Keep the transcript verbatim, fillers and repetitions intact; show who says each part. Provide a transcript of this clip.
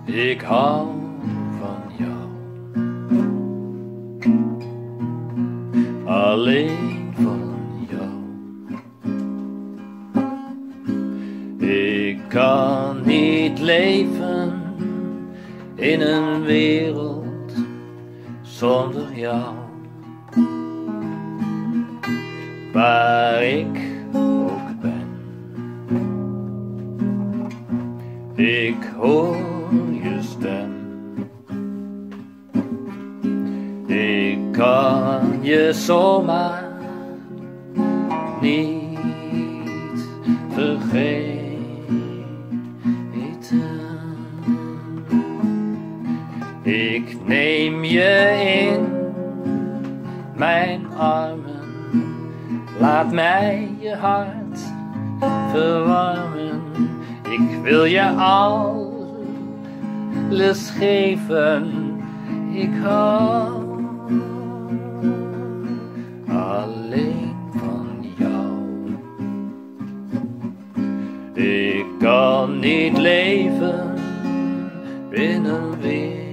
Speaker 1: Ik hou van jou, alleen van jou. Ik kan niet leven in een wereld zonder jou. Waar ik ook ben, ik hoor je stem. Ik kan je zomaar niet vergeten. Ik neem je in mijn armen, laat mij je hart verwarmen. Ik wil je alles geven, ik hou alleen van jou. Ik kan niet leven in een wereld